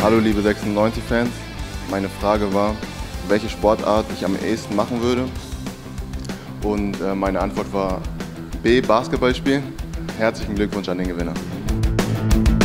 Hallo liebe 96-Fans, meine Frage war, welche Sportart ich am ehesten machen würde. Und meine Antwort war B, Basketball spielen. Herzlichen Glückwunsch an den Gewinner.